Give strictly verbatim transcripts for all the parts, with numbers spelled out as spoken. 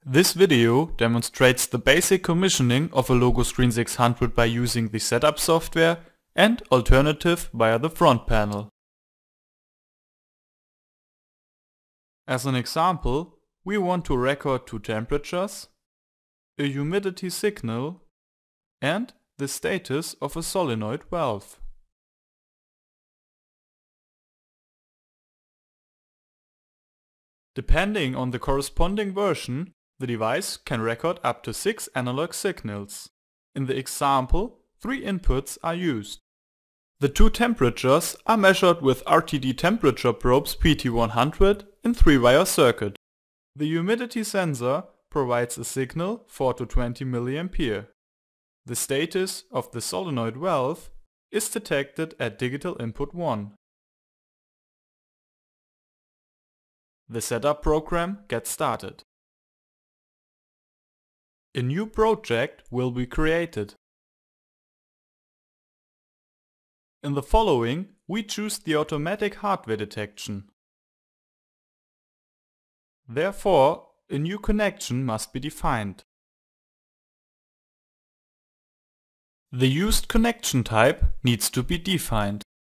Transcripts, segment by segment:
This video demonstrates the basic commissioning of a Logo Screen six hundred by using the setup software and alternative via the front panel. As an example, we want to record two temperatures, a humidity signal and the status of a solenoid valve. Depending on the corresponding version, the device can record up to six analog signals. In the example, three inputs are used. The two temperatures are measured with R T D temperature probes P T one hundred in three wire circuit. The humidity sensor provides a signal four to twenty milliamperes. The status of the solenoid valve is detected at digital input one. The setup program gets started. A new project will be created. In the following, we choose the automatic hardware detection. Therefore, a new connection must be defined. The used connection type needs to be defined.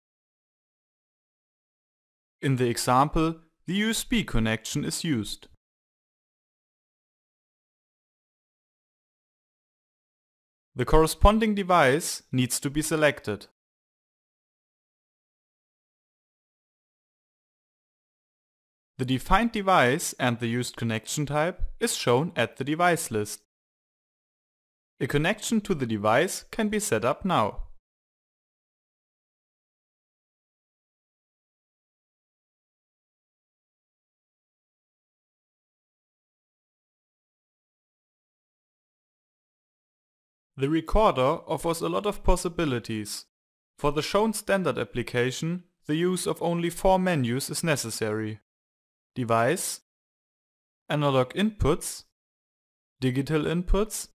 In the example, the U S B connection is used. The corresponding device needs to be selected. The defined device and the used connection type is shown at the device list. A connection to the device can be set up now. The recorder offers a lot of possibilities. For the shown standard application, the use of only four menus is necessary: Device, Analog Inputs, Digital Inputs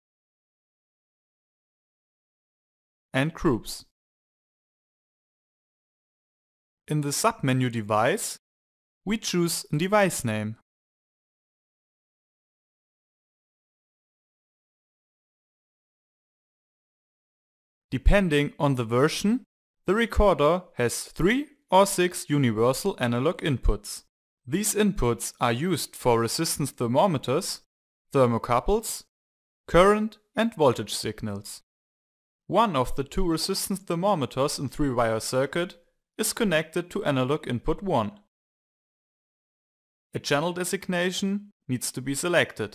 and Groups. In the submenu Device, we choose a device name. Depending on the version, the recorder has three or six universal analog inputs. These inputs are used for resistance thermometers, thermocouples, current and voltage signals. One of the two resistance thermometers in three wire circuit is connected to analog input one. A channel designation needs to be selected.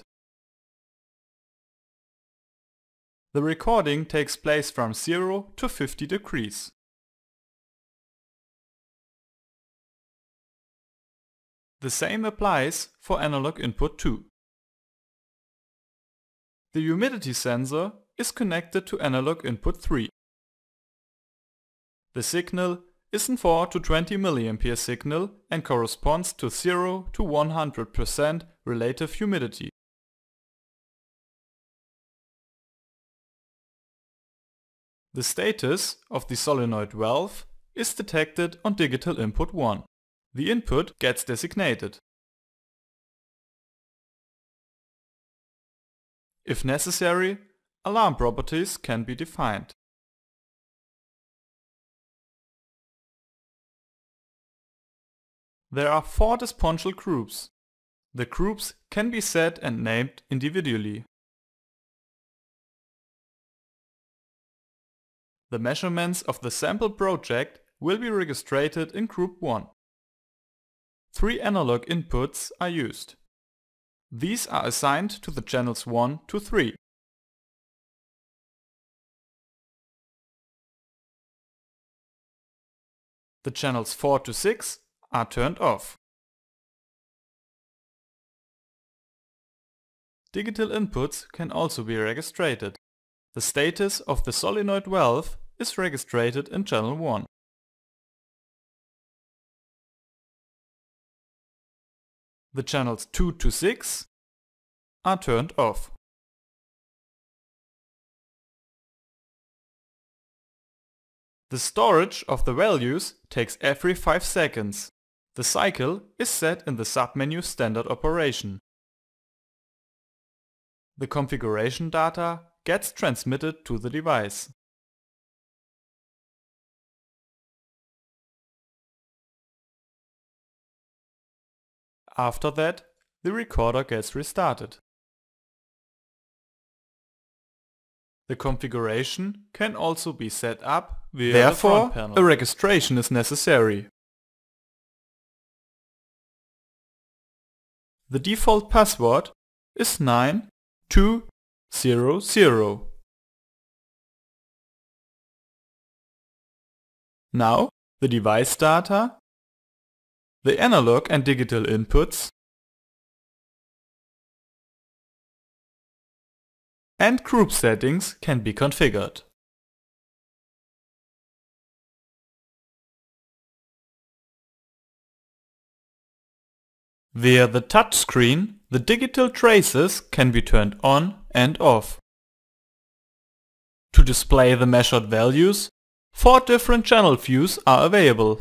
The recording takes place from zero to fifty degrees. The same applies for analog input two. The humidity sensor is connected to analog input three. The signal is a four to twenty milliampere signal and corresponds to zero to one hundred percent relative humidity. The status of the solenoid valve is detected on digital input one. The input gets designated. If necessary, alarm properties can be defined. There are four disponsal groups. The groups can be set and named individually. The measurements of the sample project will be registered in group one. Three analog inputs are used. These are assigned to the channels one to three. The channels four to six are turned off. Digital inputs can also be registered. The status of the solenoid valve is registered in channel one. The channels two to six are turned off. The storage of the values takes every five seconds. The cycle is set in the submenu Standard Operation. The configuration data gets transmitted to the device. After that, the recorder gets restarted. The configuration can also be set up via Therefore, the front panel. A registration is necessary. The default password is nine two zero zero. Now, the device data, the analog and digital inputs, and group settings can be configured. Via the touchscreen, the digital traces can be turned on and off. To display the measured values, four different channel views are available.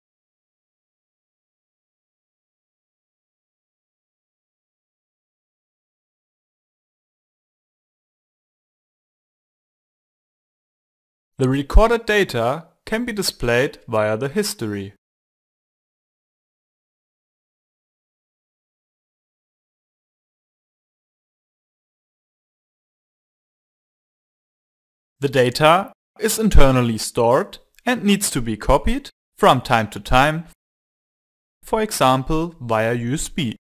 The recorded data can be displayed via the history. The data is internally stored and needs to be copied from time to time, for example via U S B.